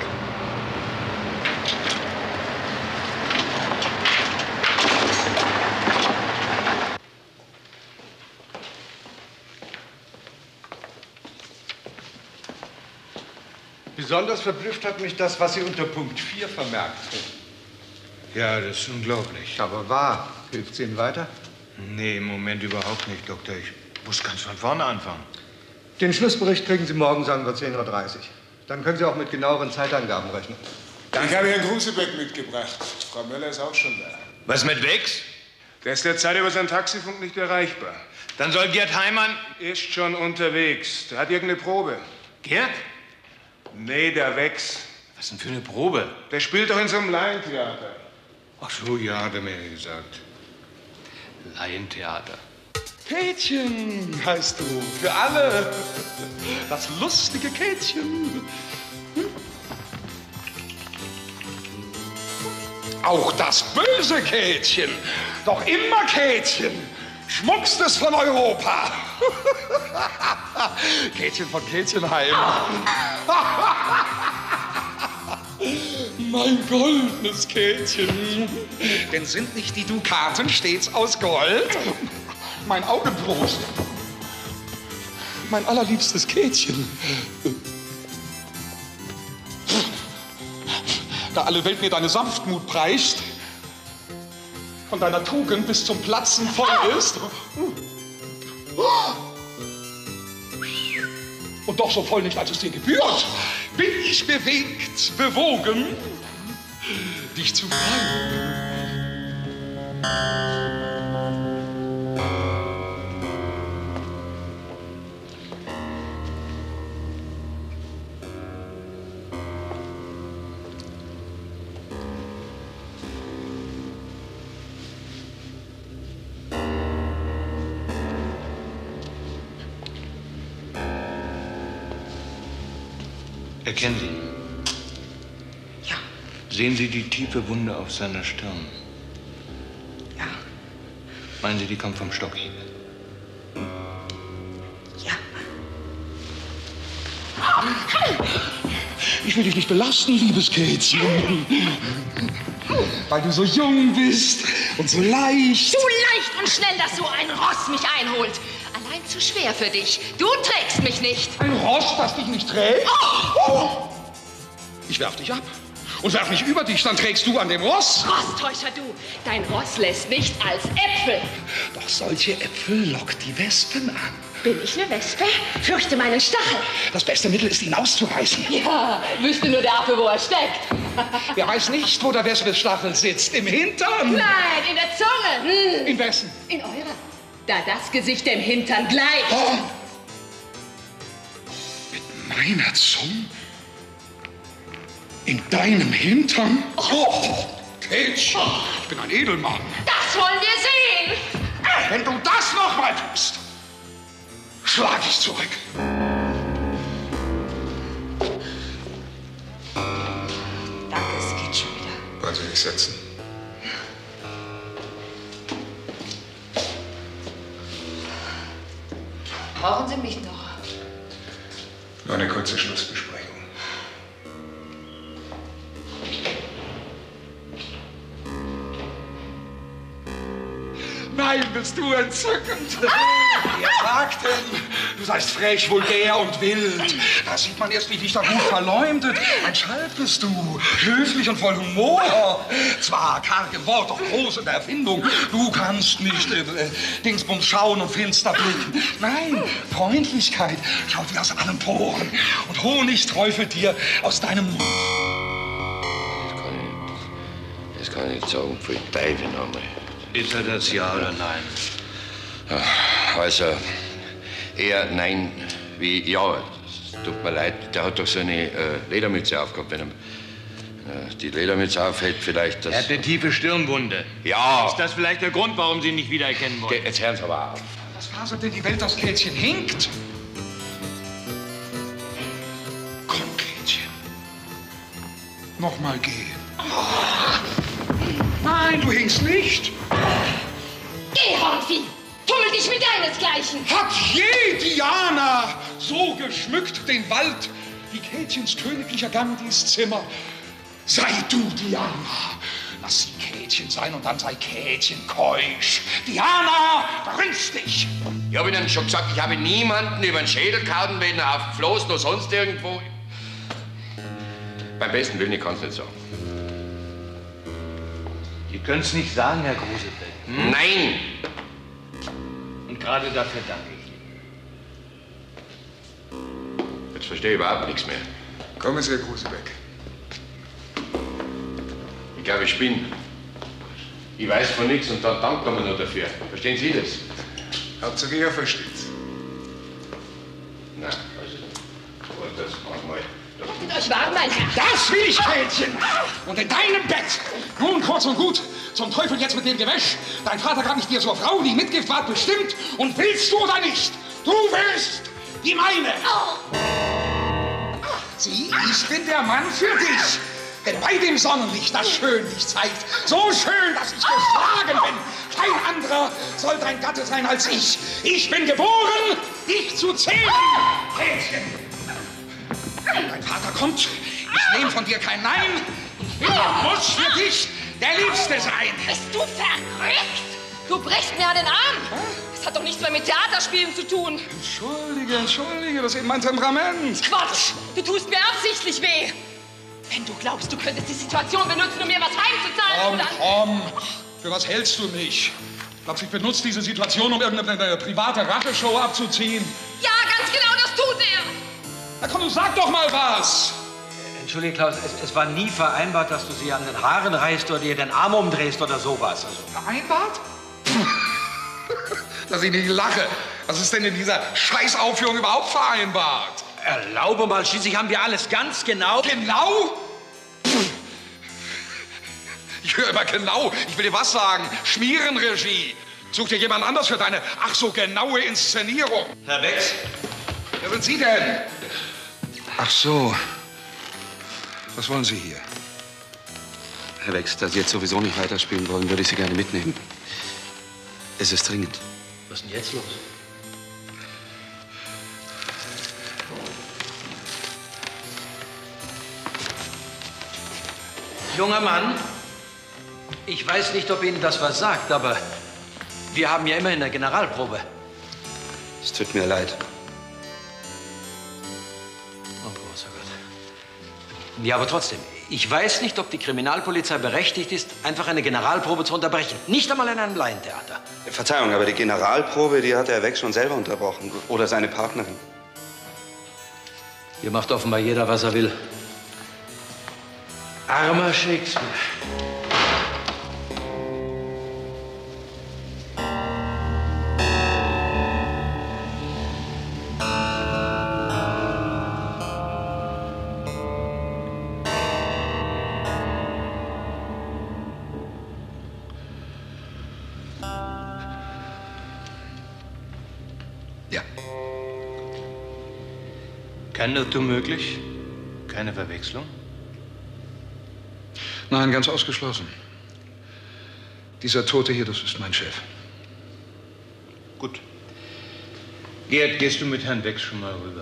Besonders verblüfft hat mich das, was Sie unter Punkt vier vermerkt haben. Ja, das ist unglaublich. Aber wahr. Hilft es Ihnen weiter? Nee, im Moment überhaupt nicht, Doktor. Ich muss ganz von vorne anfangen. Den Schlussbericht kriegen Sie morgen, sagen wir zehn Uhr dreißig. Dann können Sie auch mit genaueren Zeitangaben rechnen. Ich habe Herrn Grusebeck mitgebracht. Frau Möller ist auch schon da. Was mit Wex? Der ist derzeit über seinen Taxifunk nicht erreichbar. Dann soll Gerd Heimann... Ist schon unterwegs. Der hat irgendeine Probe. Gerd? Nee, der Wex. Was denn für eine Probe? Der spielt doch in so einem Laientheater. Ach so, ja, hat er mir gesagt. Laientheater. Käthchen heißt du. Für alle. Das lustige Käthchen. Auch das böse Käthchen. Doch immer Käthchen. Schmuckstes von Europa. Käthchen von Käthchenheim. Mein goldenes Käthchen. Denn sind nicht die Dukaten stets aus Gold? Mein Augenbrust. Mein allerliebstes Käthchen. Da alle Welt mir deine Sanftmut preist, von deiner Tugend bis zum Platzen voll ist. Und doch so voll nicht, als es dir gebührt, bin ich bewegt, bewogen, dich zu freuen. Erkennen Sie? Ja. Sehen Sie die tiefe Wunde auf seiner Stirn? Ja. Meinen Sie, die kommt vom Stockhieb? Ja. Ich will dich nicht belasten, liebes Käthchen. Weil du so jung bist und so leicht. Zu leicht und schnell, dass so ein Ross mich einholt. Allein zu schwer für dich. Du trägst mich nicht. Ein Ross, das dich nicht trägt? Oh! Ich werf dich ab und werf mich über dich, dann trägst du an dem Ross. Rosstäuscher, du. Dein Ross lässt nicht als Äpfel. Doch solche Äpfel lockt die Wespen an. Bin ich eine Wespe? Fürchte meinen Stachel. Das beste Mittel ist, ihn auszureißen. Ja, wüsste nur der Affe, wo er steckt. Wer weiß nicht, wo der Wespelstachel sitzt. Im Hintern? Nein, in der Zunge. Hm. In wessen? In eurer. Da das Gesicht dem Hintern gleicht. Oh. Mit meiner Zunge? In deinem Hintern? Oh, Käthchen, ich bin ein Edelmann. Das wollen wir sehen. Wenn du das noch mal tust, schlag ich zurück. Danke, es geht schon wieder. Wollen Sie sich setzen? Brauchen Sie mich noch? Nur eine kurze Schlussbesprechung. Nein, bist du entzückend. Ah! Wer sagt denn, du seist frech, vulgär und wild? Da sieht man erst, wie dich da gut verleumdet. Ein Schalk bist du, höflich und voll Humor. Zwar karg im Wort, doch groß in der Erfindung. Du kannst nicht äh, äh, Dingsbums schauen und finster blicken. Nein, Freundlichkeit schaut dir aus allen Poren. Und Honig träufelt dir aus deinem Mund. Das kann ich nicht sagen, für den Teufel nochmal. Ist er das ja oder nein? Also, eher nein wie ja. Es tut mir leid, der hat doch so eine äh, Ledermütze aufgehabt. Wenn er äh, die Ledermütze aufhält, vielleicht das... Er hat eine tiefe Stirnwunde. Ja. Ist das vielleicht der Grund, warum Sie ihn nicht wiedererkennen wollen? Ge jetzt hören Sie aber auf. Was faselt denn die Welt, das Kätzchen hinkt? Komm, Kätzchen. Noch mal gehen. Nein, du hinkst nicht. Geh, Hornvieh! Tummel dich mit deinesgleichen! Hat je Diana so geschmückt den Wald wie Käthchens königlicher Gandhis Zimmer? Sei du Diana, lass sie Käthchen sein und dann sei Käthchen keusch. Diana, brünst dich! Ich habe Ihnen schon gesagt, ich habe niemanden über den Schädel gehauen, weder auf Floß noch sonst irgendwo. Beim besten Willen, ich kann es nicht sagen. Sie können es nicht sagen, Herr Grusebeck. Hm? Nein! Und gerade dafür danke ich Ihnen. Jetzt verstehe ich überhaupt nichts mehr. Kommen Sie, Herr Grusebeck. Ich glaube, ich spinne. Ich weiß von nichts und dann dankt man nur dafür. Verstehen Sie das? Hauptsache, ihr versteht's. Nein, also, das manchmal. Mit euch warten, mein Herr! Das will ich, Käthchen! Und in deinem Bett! Nun, kurz und gut, zum Teufel jetzt mit dem Gewäsch. Dein Vater gab ich dir zur Frau, die Mitgift ward bestimmt. Und willst du oder nicht? Du willst die meine! Sieh, ich bin der Mann für dich. Denn bei dem Sonnenlicht, das schön dich zeigt, so schön, dass ich geschlagen bin, kein anderer soll dein Gatte sein als ich. Ich bin geboren, dich zu zähmen, Käthchen. Dein Vater kommt, ich nehme von dir kein Nein. Ich will und muss für dich der Liebste sein. Bist du verrückt? Du brichst mir den Arm. Das hat doch nichts mehr mit Theaterspielen zu tun. Entschuldige, entschuldige, das ist eben mein Temperament. Quatsch, du tust mir absichtlich weh. Wenn du glaubst, du könntest die Situation benutzen, um mir was heimzuzahlen, Komm, dann... komm. Für was hältst du mich? Glaubst du, ich benutze diese Situation, um irgendeine private Racheshow abzuziehen? Ja, ganz genau, das tut er. Na komm, du sag doch mal was. Entschuldige, Klaus, es, es war nie vereinbart, dass du sie an den Haaren reißt oder ihr den Arm umdrehst oder sowas. Also. Vereinbart? Dass ich nicht lache. Was ist denn in dieser Scheißaufführung überhaupt vereinbart? Erlaube mal, schließlich haben wir alles ganz genau... Genau? Ich höre immer genau. Ich will dir was sagen. Schmierenregie. Such dir jemand anders für deine ach so genaue Inszenierung. Herr Becks? Wer sind Sie denn? Ach so. Was wollen Sie hier? Herr Wex, da Sie jetzt sowieso nicht weiterspielen wollen, würde ich Sie gerne mitnehmen. Es ist dringend. Was ist denn jetzt los? Junger Mann, ich weiß nicht, ob Ihnen das was sagt, aber wir haben ja immerhin eine Generalprobe. Es tut mir leid. Oh, großer Gott. Ja, aber trotzdem, ich weiß nicht, ob die Kriminalpolizei berechtigt ist, einfach eine Generalprobe zu unterbrechen. Nicht einmal in einem Laientheater. Verzeihung, aber die Generalprobe, die hat Herr Wex schon selber unterbrochen. Oder seine Partnerin. Hier macht offenbar jeder, was er will. Armer Shakespeare. Ja. Kein Irrtum möglich? Keine Verwechslung? Nein, ganz ausgeschlossen. Dieser Tote hier, das ist mein Chef. Gut. Gerd, gehst du mit Herrn Wex schon mal rüber?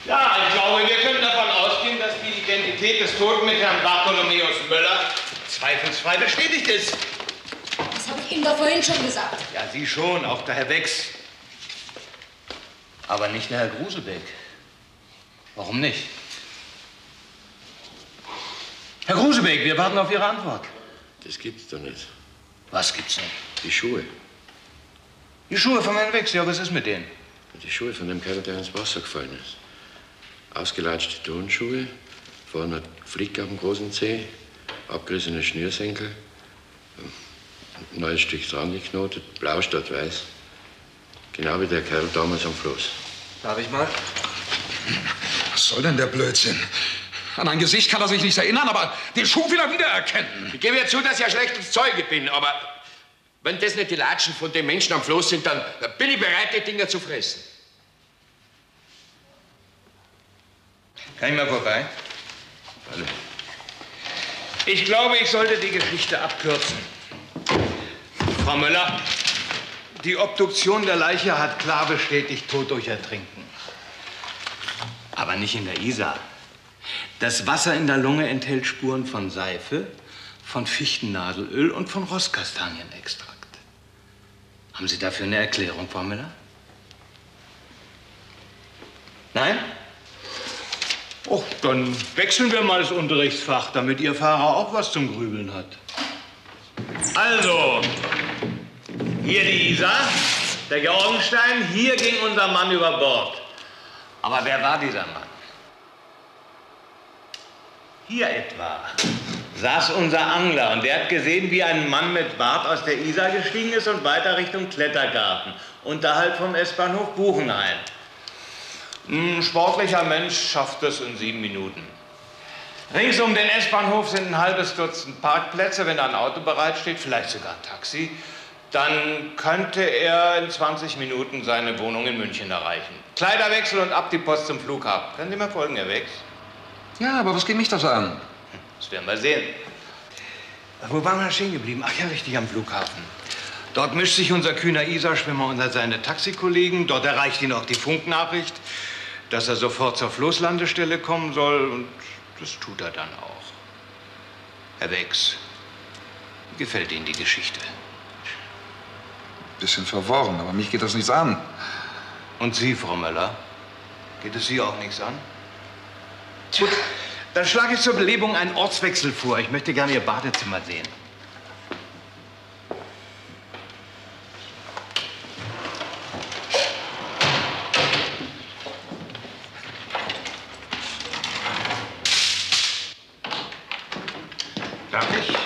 Ja, ich glaube, wir können davon ausgehen, dass die Identität des Toten mit Herrn Bartholomäus Möller zweifelsfrei bestätigt ist. Das habe ich Ihnen doch vorhin schon gesagt. Ja, Sie schon, auch der Herr Wex. Aber nicht der Herr Grusebeck. Warum nicht? Herr Grusebeck, wir warten auf Ihre Antwort. Das gibt's doch nicht. Was gibt's nicht? Die Schuhe. Die Schuhe von Herrn Wex, ja, was ist mit denen? Die Schuhe von dem Kerl, der ins Wasser gefallen ist. Ausgelatschte Turnschuhe, vorne ein Flick auf dem großen Zeh, abgerissene Schnürsenkel, ein neues Stück dran geknotet, blau statt weiß. Genau wie der Kerl damals am Fluss. Darf ich mal? Was soll denn der Blödsinn? An ein Gesicht kann er sich nicht erinnern, aber den Schuh will er wiedererkennen. Ich gebe ja zu, dass ich ein schlechtes Zeuge bin, aber wenn das nicht die Latschen von den Menschen am Floß sind, dann bin ich bereit, die Dinger zu fressen. Kann ich mal vorbei? Alle. Ich glaube, ich sollte die Geschichte abkürzen. Frau Möller, die Obduktion der Leiche hat klar bestätigt, Tod durch Ertrinken. Aber nicht in der Isar. Das Wasser in der Lunge enthält Spuren von Seife, von Fichtennadelöl und von Rosskastanienextrakt. Haben Sie dafür eine Erklärung, Frau Müller? Nein? Oh, dann wechseln wir mal das Unterrichtsfach, damit Ihr Fahrer auch was zum Grübeln hat. Also, hier die Isar, der Georgenstein, hier ging unser Mann über Bord. Aber wer war dieser Mann? Hier etwa saß unser Angler und der hat gesehen, wie ein Mann mit Bart aus der Isar gestiegen ist und weiter Richtung Klettergarten, unterhalb vom S-Bahnhof Buchenhain. Ein sportlicher Mensch schafft es in sieben Minuten. Rings um den S-Bahnhof sind ein halbes Dutzend Parkplätze. Wenn da ein Auto bereitsteht, vielleicht sogar ein Taxi, dann könnte er in zwanzig Minuten seine Wohnung in München erreichen. Kleiderwechsel und ab die Post zum Flughafen. Können Sie mir folgen, Herr Wex? Ja, aber was geht mich das an? Das werden wir sehen. Wo waren wir stehen geblieben? Ach ja, richtig, am Flughafen. Dort mischt sich unser kühner Isarschwimmer unter seine Taxikollegen. Dort erreicht ihn auch die Funknachricht, dass er sofort zur Floßlandestelle kommen soll. Und das tut er dann auch. Herr Wex, wie gefällt Ihnen die Geschichte? Bisschen verworren, aber mich geht das nichts an. Und Sie, Frau Möller? Geht es Sie auch nichts an? Gut, dann schlage ich zur Belebung einen Ortswechsel vor. Ich möchte gerne Ihr Badezimmer sehen. Darf ich?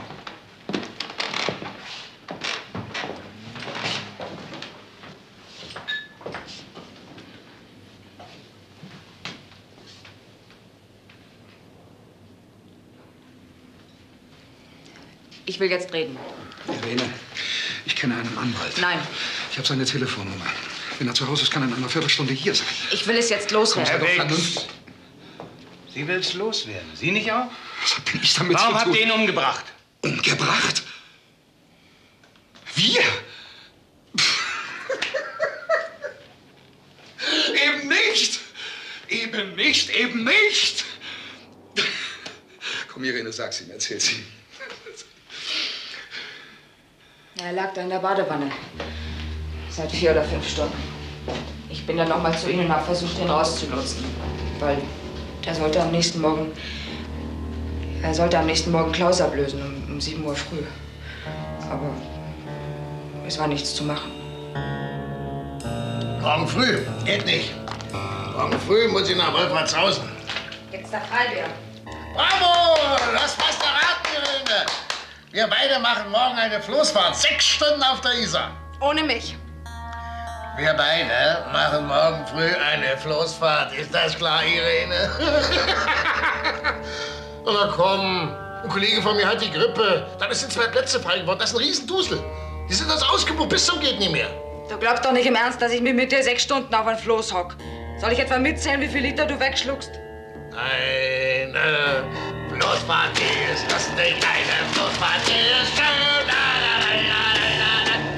Ich will jetzt reden. Irene, ich kenne einen Anwalt. Nein. Ich habe seine Telefonnummer. Wenn er zu Hause ist, kann er in einer Viertelstunde hier sein. Ich will es jetzt loswerden. Herr Wex, Sie will es loswerden. Sie nicht auch? Was bin ich damit Warum zu tun? habt ihr ihn umgebracht? Umgebracht? Wir? Eben nicht. Eben nicht, eben nicht. Komm, Irene, sag's ihm, erzähl's ihm. Er lag da in der Badewanne. Seit vier oder fünf Stunden. Ich bin dann noch mal zu Ihnen und habe versucht, ihn rauszulotsen. Weil der sollte am nächsten Morgen... Er sollte am nächsten Morgen Klaus ablösen, um, um sieben Uhr früh. Aber es war nichts zu machen. Morgen früh? Geht nicht. Morgen früh muss ich nach Wolfratshausen. Jetzt der Freibier. Bravo! Das passt erraten, Irene. Wir beide machen morgen eine Floßfahrt. Sechs Stunden auf der Isar. Ohne mich. Wir beide machen morgen früh eine Floßfahrt. Ist das klar, Irene? Na komm, ein Kollege von mir hat die Grippe. Dann sind zwei Plätze frei geworden. Das ist ein Riesendusel. Die sind uns ausgebucht bis zum geht nicht mehr. Du glaubst doch nicht im Ernst, dass ich mich mit dir sechs Stunden auf ein Floß hock. Soll ich etwa mitzählen, wie viel Liter du wegschluckst? Eine Floßfahrt ist das nicht. Eine Floßfahrt ist schön. La, la, la, la, la, la.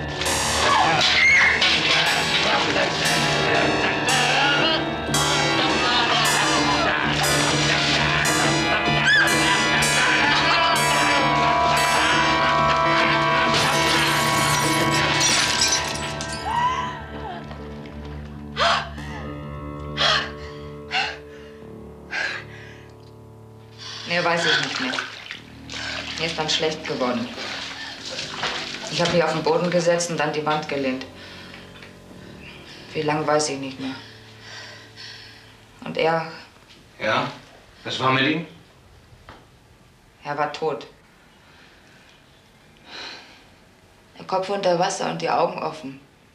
Nee, weiß ich nicht mehr. Mir ist dann schlecht geworden. Ich habe mich auf den Boden gesetzt und an die Wand gelehnt. Wie lang weiß ich nicht mehr. Und er, Ja? Was war mit ihm? er war tot. Der Kopf unter Wasser und die Augen offen.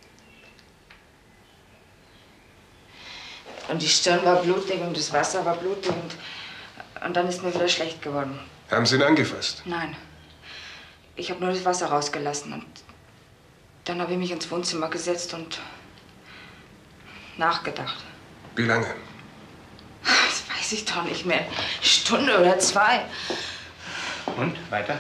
Und die Stirn war blutig und das Wasser war blutig und, und dann ist mir wieder schlecht geworden. Haben Sie ihn angefasst? Nein. Ich habe nur das Wasser rausgelassen und dann habe ich mich ins Wohnzimmer gesetzt und nachgedacht. Wie lange? Das weiß ich doch nicht mehr. Eine Stunde oder zwei. Und? Weiter?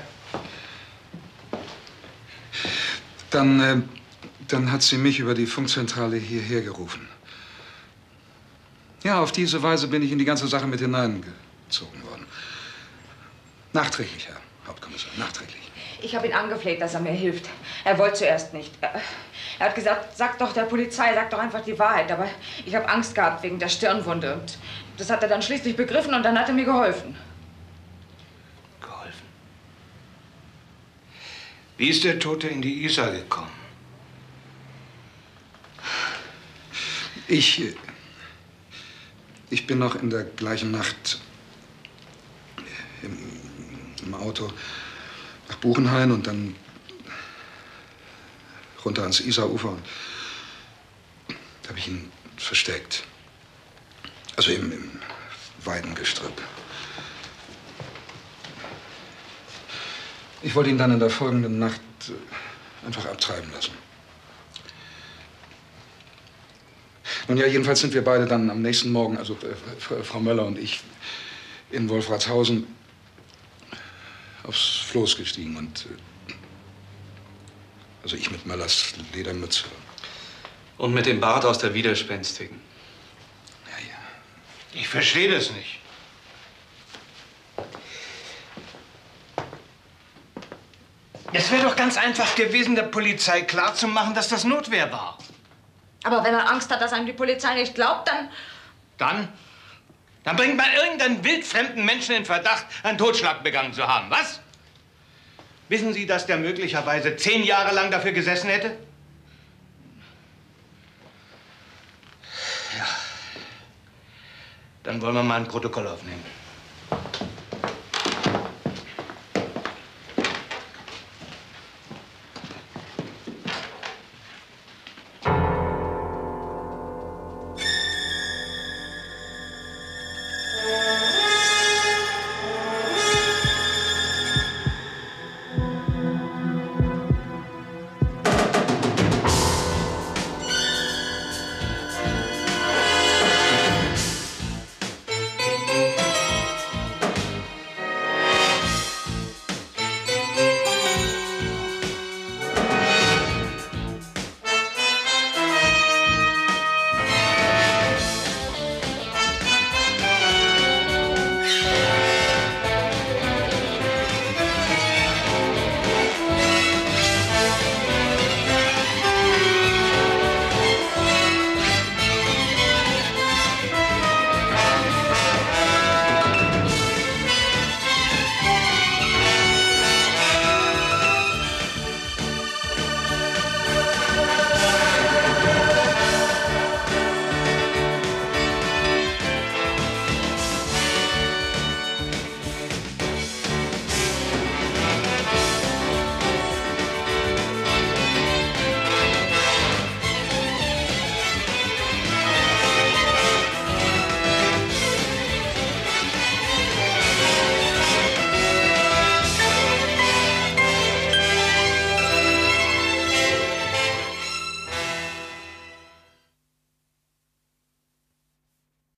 Dann, äh, dann hat sie mich über die Funkzentrale hierher gerufen. Ja, auf diese Weise bin ich in die ganze Sache mit hineingezogen worden. Nachträglich, Herr Hauptkommissar, nachträglich. Ich habe ihn angefleht, dass er mir hilft. Er wollte zuerst nicht. Er, er hat gesagt, sag doch der Polizei, sag doch einfach die Wahrheit. Aber ich habe Angst gehabt wegen der Stirnwunde. Und das hat er dann schließlich begriffen und dann hat er mir geholfen. Geholfen? Wie ist der Tote in die Isar gekommen? Ich, ich bin noch in der gleichen Nacht im, im Auto nach Buchenhain und dann runter ans Isarufer. Und da habe ich ihn versteckt. Also im, im Weidengestrüpp. Ich wollte ihn dann in der folgenden Nacht einfach abtreiben lassen. Nun ja, jedenfalls sind wir beide dann am nächsten Morgen, also äh, Frau Möller und ich, in Wolfratshausen aufs Floß gestiegen und äh, also ich mit Möllers Ledermütze. Und mit dem Bart aus der Widerspenstigen. Ich verstehe das nicht. Es wäre doch ganz einfach gewesen, der Polizei klarzumachen, dass das Notwehr war. Aber wenn er Angst hat, dass einem die Polizei nicht glaubt, dann... Dann? Dann bringt man irgendeinen wildfremden Menschen in Verdacht, einen Totschlag begangen zu haben, was? Wissen Sie, dass der möglicherweise zehn Jahre lang dafür gesessen hätte? Ja. Dann wollen wir mal ein Protokoll aufnehmen.